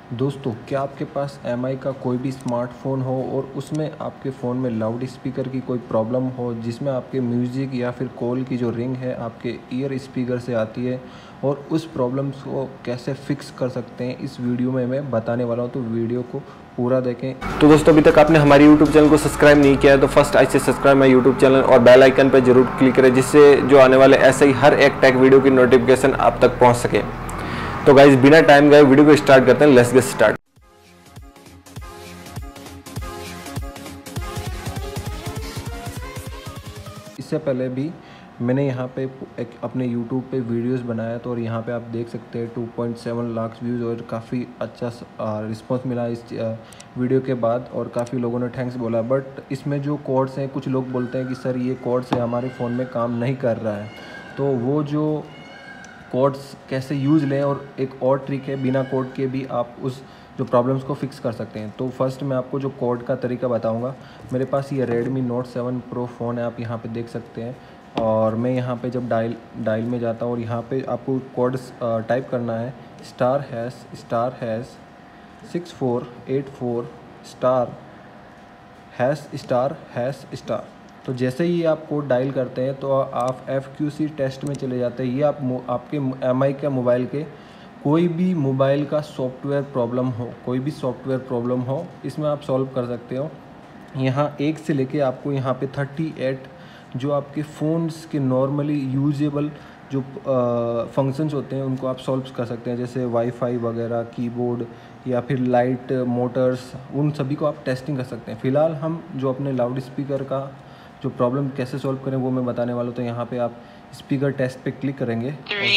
दोस्तों, क्या आपके पास एमआई का कोई भी स्मार्टफ़ोन हो और उसमें आपके फ़ोन में लाउड स्पीकर की कोई प्रॉब्लम हो, जिसमें आपके म्यूज़िक या फिर कॉल की जो रिंग है आपके ईयर स्पीकर से आती है, और उस प्रॉब्लम्स को कैसे फ़िक्स कर सकते हैं इस वीडियो में मैं बताने वाला हूं। तो वीडियो को पूरा देखें। तो दोस्तों, अभी तक आपने हमारे YouTube चैनल को सब्सक्राइब नहीं किया है तो फर्स्ट ऐसे सब्सक्राइब माय YouTube चैनल और बेल आइकन पर जरूर क्लिक करें, जिससे जो आने वाले ऐसे ही हर एक टेक वीडियो की नोटिफिकेशन आप तक पहुंच सके। तो गाइस, बिना टाइम गए वीडियो को स्टार्ट करते हैं। Let's get start. इससे पहले भी मैंने यहाँ पे एक अपने YouTube पे वीडियोस बनाया, तो और यहाँ पे आप देख सकते हैं 2.7 लाख व्यूज़ और काफ़ी अच्छा रिस्पांस मिला इस वीडियो के बाद, और काफ़ी लोगों ने थैंक्स बोला। बट इसमें जो कोड्स हैं, कुछ लोग बोलते हैं कि सर ये कोड्स है हमारे फ़ोन में काम नहीं कर रहा है, तो वो जो कोड्स कैसे यूज़ लें, और एक और ट्रिक है, बिना कोड के भी आप उस जो प्रॉब्लम्स को फिक्स कर सकते हैं। तो फर्स्ट मैं आपको जो कोड का तरीका बताऊंगा। मेरे पास ये Redmi Note 7 Pro फ़ोन है, आप यहाँ पे देख सकते हैं। और मैं यहाँ पे जब डायल में जाता हूँ और यहाँ पे आपको कोड टाइप करना है *#*6484 *#*#। तो जैसे ही आप कोड डायल करते हैं तो आप FQC टेस्ट में चले जाते हैं। ये आप आपके MI के मोबाइल के कोई भी मोबाइल का सॉफ्टवेयर प्रॉब्लम हो, इसमें आप सॉल्व कर सकते हो। यहाँ 1 से लेके आपको यहाँ पे 38 जो आपके फ़ोन्स के नॉर्मली यूजेबल जो फंक्शंस होते हैं उनको आप सॉल्व कर सकते हैं, जैसे वाईफाई वगैरह, कीबोर्ड या फिर लाइट, मोटर्स, उन सभी को आप टेस्टिंग कर सकते हैं। फ़िलहाल हम जो अपने लाउड स्पीकर का जो प्रॉब्लम कैसे सॉल्व करें वो मैं बताने वाला हूँ। तो यहाँ पे आप स्पीकर टेस्ट पे क्लिक करेंगे।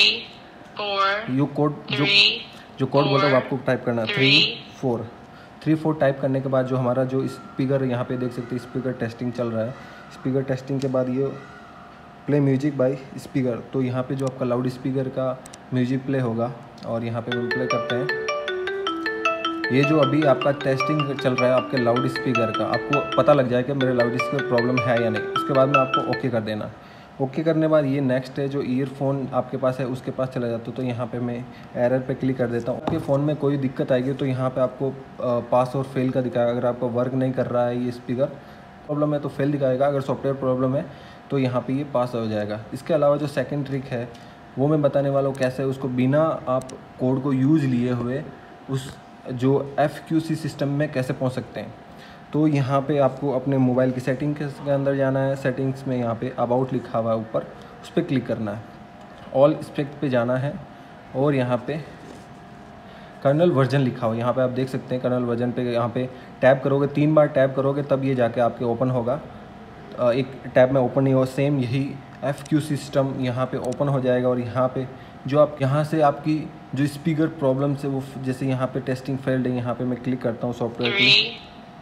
जो कोड बोल रहा हूँ आपको टाइप करना है 3 4 टाइप करने के बाद जो हमारा जो स्पीकर यहाँ पे देख सकते हैं, स्पीकर टेस्टिंग चल रहा है। स्पीकर टेस्टिंग के बाद ये प्ले म्यूजिक बाय स्पीकर, तो यहाँ पे जो आपका लाउड स्पीकर का म्यूजिक प्ले होगा, और यहाँ पे हम प्ले करते हैं। ये जो अभी आपका टेस्टिंग चल रहा है आपके लाउड स्पीकर का, आपको पता लग जाएगा मेरे लाउड स्पीकर प्रॉब्लम है या नहीं। उसके बाद में आपको ओके कर देना। ओके करने बाद ये नेक्स्ट है, जो ईयरफोन आपके पास है उसके पास चला जाता हूँ। तो यहाँ पे मैं एरर पे क्लिक कर देता हूँ। आपके फ़ोन में कोई दिक्कत आएगी तो यहाँ पे आपको पास और फेल का दिखाएगा। अगर आपको वर्क नहीं कर रहा है ये स्पीकर प्रॉब्लम है तो फेल दिखाएगा, अगर सॉफ्टवेयर प्रॉब्लम है तो यहाँ पे ये पास हो जाएगा। इसके अलावा जो सेकंड ट्रिक है वो मैं बताने वाला हूँ, कैसे उसको बिना आप कोड को यूज़ लिए हुए उस जो FQC सिस्टम में कैसे पहुँच सकते हैं। तो यहाँ पे आपको अपने मोबाइल की सेटिंग के अंदर जाना है। सेटिंग्स में यहाँ पे अबाउट लिखा हुआ है ऊपर, उस पर क्लिक करना है। ऑल स्पेक्ट पे जाना है और यहाँ पे कर्नल वर्जन लिखा हुआ, यहाँ पे आप देख सकते हैं कर्नल वर्जन पे यहाँ पे टैप करोगे, 3 बार टैप करोगे तब ये जाके आपके ओपन होगा। एक टैब में ओपन नहीं हो, सेम यही FQC सिस्टम यहाँ पे ओपन हो जाएगा। और यहाँ पे जो आप यहाँ से आपकी जो स्पीकर प्रॉब्लम से वो, जैसे यहाँ पे टेस्टिंग फेल्ड है, यहाँ पे मैं क्लिक करता हूँ सॉफ्टवेयर की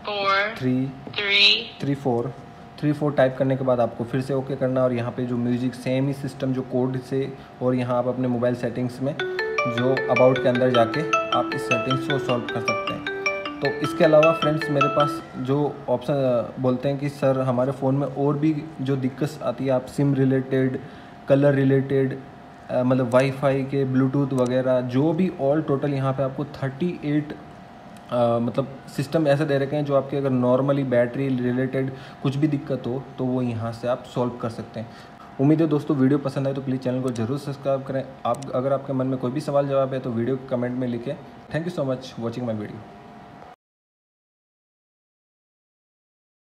3 4 टाइप करने के बाद आपको फिर से ओके करना। और यहाँ पे जो म्यूजिक सेम ही सिस्टम जो कोड से, और यहाँ आप अपने मोबाइल सेटिंग्स में जो अबाउट के अंदर जाके आप इस सेटिंग्स को सॉल्व कर सकते हैं। तो इसके अलावा फ्रेंड्स, मेरे पास जो ऑप्शन बोलते हैं कि सर हमारे फ़ोन में और भी जो दिक्कत आती है, आप सिम रिलेटेड, कलर रिलेटेड, मतलब वाईफाई के, ब्लूटूथ वगैरह, जो भी ऑल टोटल यहाँ पे आपको 38 मतलब सिस्टम ऐसे दे रखे हैं जो आपके अगर नॉर्मली बैटरी रिलेटेड कुछ भी दिक्कत हो तो वो यहाँ से आप सॉल्व कर सकते हैं। उम्मीद है दोस्तों वीडियो पसंद आए तो प्लीज़ चैनल को जरूर सब्सक्राइब करें। आप अगर आपके मन में कोई भी सवाल जवाब है तो वीडियो कमेंट में लिखें। Thank you so much watching my video.